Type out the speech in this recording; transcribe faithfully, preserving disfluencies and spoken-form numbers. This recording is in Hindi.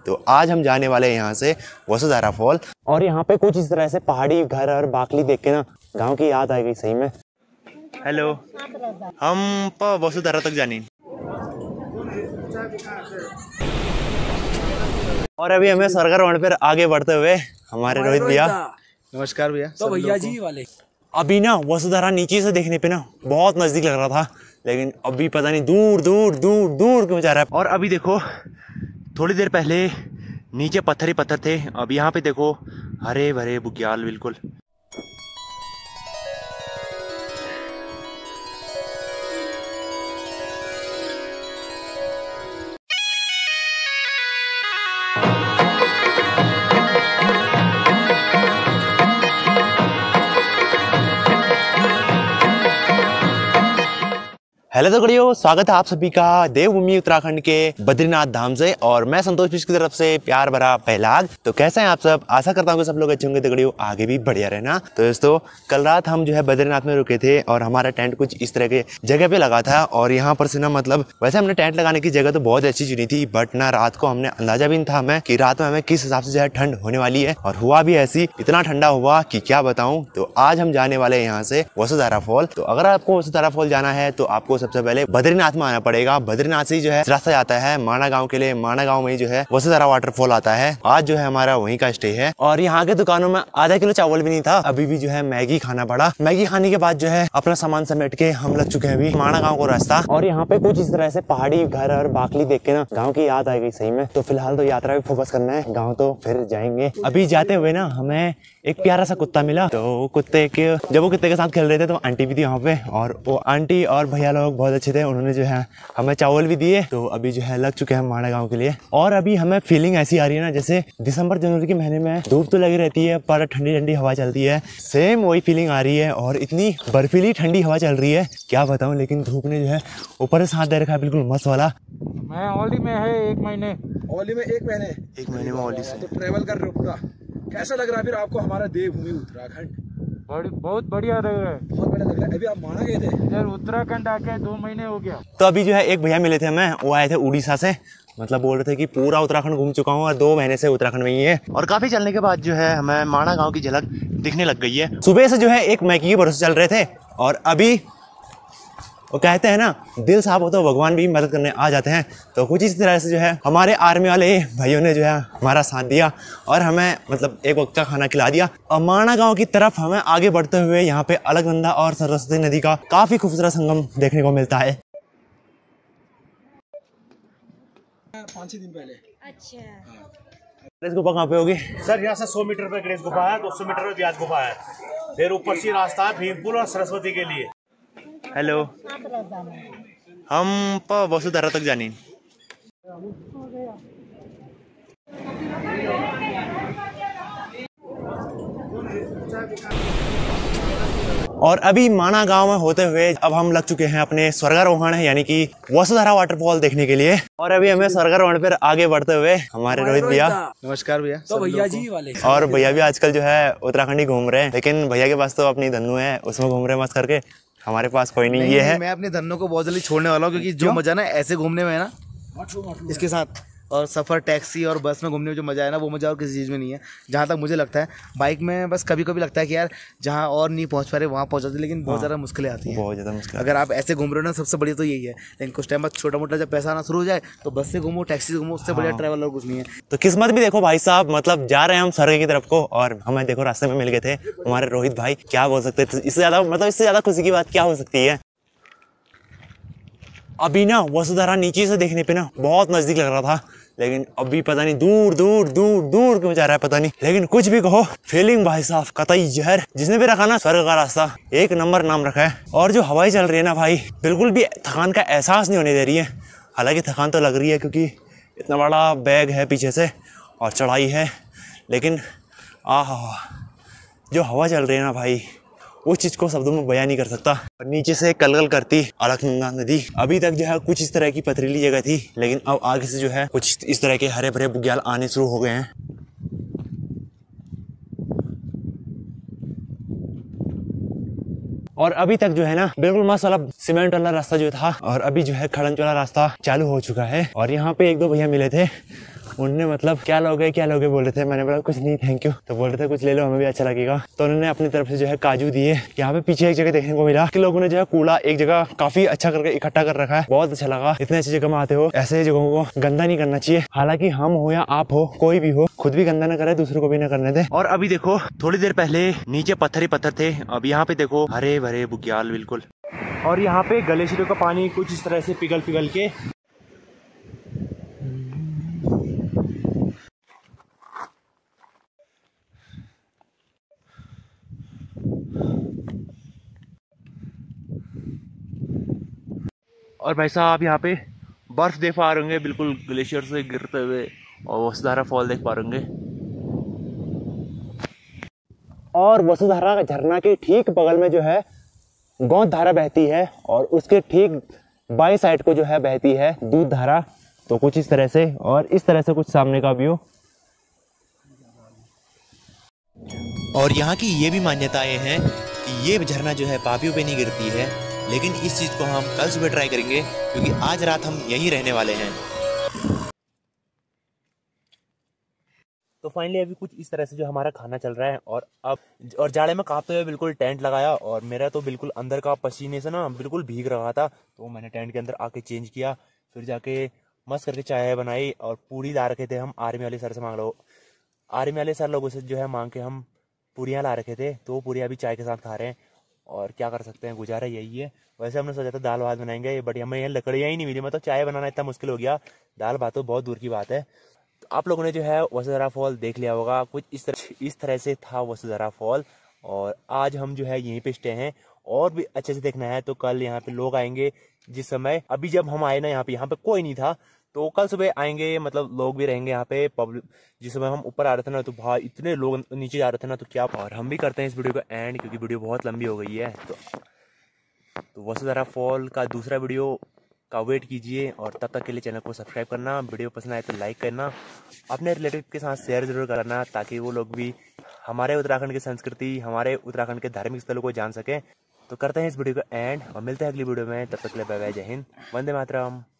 तो आज हम जाने वाले हैं यहाँ से वसुधारा फॉल। और यहाँ पे कुछ इस तरह से पहाड़ी घर और बाकली देख के ना गाँव की याद आ गई सही में। हेलो, हम वसुधारा तक जानी और अभी हमें सरकार रोड पर आगे बढ़ते हुए हमारे रोहित भैया। नमस्कार भैया। तो भैया जी वाले अभी ना वसुधारा नीचे से देखने पे ना बहुत नजदीक लग रहा था, लेकिन अभी पता नहीं दूर दूर दूर दूर क्यों जा रहा है। और अभी देखो थोड़ी देर पहले नीचे पत्थर ही पत्थर थे, अब यहाँ पे देखो हरे भरे बुग्याल बिल्कुल। हेलो तो गड़ियों, स्वागत है आप सभी का देवभूमि उत्तराखंड के बद्रीनाथ धाम से। और मैं संतोष पिश की तरफ से प्यार भरा पहलाग। तो कैसे हैं आप सब? आशा करता हूँ कि सब लोग अच्छे होंगे। तो गड़ियों आगे भी बढ़िया रहना। तो दोस्तों कल रात हम जो है बद्रीनाथ में रुके थे और हमारा टेंट कुछ इस तरह के जगह पे लगा था। और यहाँ पर से ना मतलब वैसे हमने टेंट लगाने की जगह तो बहुत अच्छी चुनी थी, बट ना रात को हमने अंदाजा भी नहीं था हमें कि रात में हमें किस हिसाब से जो है ठंड होने वाली है। और हुआ भी ऐसी, इतना ठंडा हुआ कि क्या बताऊँ। तो आज हम जाने वाले हैं यहाँ से वसुधारा फॉल। तो अगर आपको वसुधारा फॉल जाना है तो आपको सबसे पहले बद्रीनाथ में आना पड़ेगा। बद्रीनाथ से जो है रास्ता जाता है माना गांव के लिए। माना गांव में जो है वसुधारा वाटरफॉल आता है। आज जो है हमारा वहीं का स्टे है। और यहाँ के दुकानों में आधा किलो चावल भी नहीं था, अभी भी जो है मैगी खाना पड़ा। मैगी खाने के बाद जो है अपना सामान समेट के हम लग चुके हैं अभी माना गाँव को रास्ता। और यहाँ पे कुछ इस तरह से पहाड़ी घर और बाकली देख के ना गाँव की याद आ गई सही में। तो फिलहाल तो यात्रा भी फोकस करना है, गाँव तो फिर जाएंगे। अभी जाते हुए ना हमें एक प्यारा सा कुत्ता मिला। तो कुत्ते के जब वो कुत्ते के साथ खेल रहे थे तो आंटी भी थी वहाँ पे, और वो आंटी और भैया लोग बहुत अच्छे थे, उन्होंने जो है हमें चावल भी दिए। तो अभी जो है लग चुके हैं माना गांव के लिए। और अभी हमें फीलिंग ऐसी आ रही है ना जैसे दिसंबर जनवरी के महीने में धूप तो लगी रहती है पर ठंडी ठंडी हवा चलती है, सेम वही फीलिंग आ रही है। और इतनी बर्फीली ठंडी हवा चल रही है क्या बताऊँ, लेकिन धूप ने जो है ऊपर से साथ दे रखा है बिल्कुल मस्त वाला। मैं ओली में है एक महीने ओली में एक महीने एक महीने में ओली से तो ट्रेवल कर रहे हो पूरा। कैसा लग रहा है फिर आपको हमारा देवभूमि उत्तराखंड? बहुत बढ़िया लग रहा है, बहुत बढ़िया लग रहा है। अभी आप माना गए थे इधर उत्तराखंड आके दो महीने हो गया। तो अभी जो है एक भैया मिले थे हमें, वो आए थे उड़ीसा से, मतलब बोल रहे थे कि पूरा उत्तराखंड घूम चुका हूँ और दो महीने से उत्तराखंड में ही है। और काफी चलने के बाद जो है हमें माना गांव की झलक दिखने लग गई है। सुबह से जो है एक मैगी के भरोसे चल रहे थे, और अभी वो कहते हैं ना दिल साफ हो तो भगवान भी मदद करने आ जाते हैं। तो कुछ इस तरह से जो है हमारे आर्मी वाले भाइयों ने जो है हमारा साथ दिया और हमें मतलब एक वक्त का खाना खिला दिया। और माना गांव की तरफ हमें आगे बढ़ते हुए यहाँ पे अलकनंदा और सरस्वती नदी का काफी खूबसूरत संगम देखने को मिलता है। पाँच छह दिन पहले। अच्छा, गणेश गुफा कहाँ पे होगी सर? यहाँ से सौ मीटर पे गणेश गुफा है, दो सौ मीटर पे ब्याज गुफा है, फिर ऊपर से रास्ता है भीमपुर और सरस्वती के लिए। हेलो, हम वसुधारा तक जानी। और अभी माना गांव में होते हुए अब हम लग चुके हैं अपने स्वर्गारोहण है यानी कि वसुधारा वाटरफॉल देखने के लिए। और अभी हमें स्वर्गारोहण पर आगे बढ़ते हुए हमारे रोहित भैया। नमस्कार भैया। तो भैया जी वाले और भैया भी आजकल जो है उत्तराखंड ही घूम रहे हैं, लेकिन भैया के पास तो अपनी धन्नू है, उसमें घूम रहे हैं मस्त करके। हमारे पास कोई नहीं, नहीं ये है। मैं अपने धन्नों को बहुत जल्दी छोड़ने वाला हूँ, क्योंकि जो मजा ना ऐसे घूमने में है ना इसके साथ, और सफ़र टैक्सी और बस में घूमने में जो मज़ा है ना वो मज़ा और किसी चीज़ में नहीं है। जहाँ तक मुझे लगता है बाइक में बस कभी कभी लगता है कि यार जहाँ और नहीं पहुँच पा रहे वहाँ पहुँच जाते, लेकिन बहुत ज़्यादा मुश्किलें आती हैं। बहुत ज़्यादा मुश्किल। अगर आप ऐसे घूम रहे हो ना सबसे बढ़िया तो यही है, लेकिन कुछ टाइम बाद छोटा मोटा जब पैसा आना शुरू हो जाए तो बस से घूमो, टैक्सी से घूमो, उससे बढ़िया ट्रैवल और कुछ नहीं है। तो किस्मत भी देखो भाई साहब, मतलब जा रहे हैं हम स्वर्ग की तरफ को और हमें देखो रास्ते में मिल गए थे हमारे रोहित भाई। क्या बोल सकते थे इससे ज़्यादा, मतलब इससे ज़्यादा खुशी की बात क्या हो सकती है। अभी ना वसुधारा नीचे से देखने पे ना बहुत नजदीक लग रहा था, लेकिन अभी पता नहीं दूर दूर दूर दूर क्यों जा रहा है पता नहीं। लेकिन कुछ भी कहो फीलिंग भाई साहब कतई जहर। जिसने भी रखा ना स्वर्ग का रास्ता एक नंबर नाम रखा है। और जो हवाई चल रही है ना भाई, बिल्कुल भी थकान का एहसास नहीं होने दे रही है। हालांकि थकान तो लग रही है क्योंकि इतना बड़ा बैग है पीछे से और चढ़ाई है, लेकिन आहा जो हवा चल रही है ना भाई उस चीज़ को शब्दों में बयां नहीं कर सकता। और नीचे से कलकल करती अलकनंदा नदी। अभी तक जो है कुछ इस तरह की पथरीली जगह थी, लेकिन अब आगे से जो है कुछ इस तरह के हरे भरे बुग्याल आने शुरू हो गए हैं। और अभी तक जो है ना बिल्कुल मस्त वाला सीमेंट वाला रास्ता जो था, और अभी जो है खड़ंज वाला रास्ता चालू हो चुका है। और यहाँ पे एक दो भैया मिले थे, उन्होंने मतलब क्या लोगे क्या लोगे बोल रहे थे, मैंने बोला कुछ नहीं थैंक यू, तो बोल रहे थे कुछ ले लो हमें भी अच्छा लगेगा। तो उन्होंने अपनी तरफ से जो है काजू दिए। यहाँ पे पीछे एक जगह देखने को मिला कि लोगों ने जो है कूड़ा एक जगह काफी अच्छा करके इकट्ठा कर रखा है, बहुत अच्छा लगा। इतने अच्छी जगह में आते हो, ऐसे जगहों को गंदा नहीं करना चाहिए। हालांकि हम हो या आप हो, कोई भी हो, खुद भी गंदा ना करे, दूसरों को भी ना करने दे। और अभी देखो थोड़ी देर पहले नीचे पत्थर ही पत्थर थे, अब यहाँ पे देखो हरे भरे बुग्याल बिल्कुल। और यहाँ पे ग्लेशियरों का पानी कुछ इस तरह से पिघल पिघल के और भाई साहब यहाँ पे बर्फ देख पा रहे होंगे बिल्कुल ग्लेशियर से गिरते हुए, और वसुधारा फॉल देख पा रहे होंगे। और वसुधारा झरना के ठीक बगल में जो है गोंद धारा बहती है, और उसके ठीक बाई साइड को जो है बहती है दूध धारा। तो कुछ इस तरह से, और इस तरह से कुछ सामने का व्यू। और यहाँ की ये भी मान्यताएं हैं कि ये झरना जो है पापियों पे नहीं गिरती है, लेकिन इस चीज़ को हम कल सुबह ट्राई करेंगे क्योंकि आज रात हम यहीं रहने वाले हैं। तो फाइनली अभी कुछ इस तरह से जो हमारा खाना चल रहा है, और अब और जाड़े में कांपते हुए बिल्कुल टेंट लगाया, और मेरा तो बिल्कुल अंदर का पसीने से ना बिल्कुल भीग रहा था, तो मैंने टेंट के अंदर आके चेंज किया, फिर जाके मस्त करके चाय बनाई, और पूरी ला रखे थे हम आर्मी वाले सर से मांग लो आर्मी वाले सर लोगों से जो है मांग के हम पूरियाँ ला रखे थे, तो पूरियाँ अभी चाय के साथ खा रहे हैं। और क्या कर सकते हैं, गुजारा यही है। वैसे हमने सोचा था दाल भात बनाएंगे, बट हमें यहाँ लकड़ियाँ ही नहीं मिली, मतलब चाय बनाना इतना मुश्किल हो गया, दाल भात तो बहुत दूर की बात है। तो आप लोगों ने जो है वसुधारा फॉल देख लिया होगा, कुछ इस तरह इस तरह से था वसुधारा फॉल। और आज हम जो है यहीं पे स्टे हैं, और भी अच्छे से देखना है तो कल यहाँ पे लोग आएंगे। जिस समय अभी जब हम आए ना यहाँ पे यहाँ पे कोई नहीं था, तो कल सुबह आएंगे, मतलब लोग भी रहेंगे यहाँ पे। पब्लिक जिस समय हम ऊपर आ रहे थे ना, तो भाई इतने लोग नीचे जा रहे थे ना, तो क्या। और हम भी करते हैं इस वीडियो को एंड, क्योंकि वीडियो बहुत लंबी हो गई है। तो, तो वसुधारा फॉल का दूसरा वीडियो का वेट कीजिए, और तब तक के लिए चैनल को सब्सक्राइब करना, वीडियो पसंद आए तो लाइक करना, अपने रिलेटिव के साथ शेयर जरूर करना, ताकि वो लोग भी हमारे उत्तराखंड की संस्कृति, हमारे उत्तराखंड के धार्मिक स्थलों को जान सकें। तो करते हैं इस वीडियो को एंड, और मिलते हैं अगली वीडियो में। तब तक के लिए बाय बाय, जय हिंद, वंदे मातरम।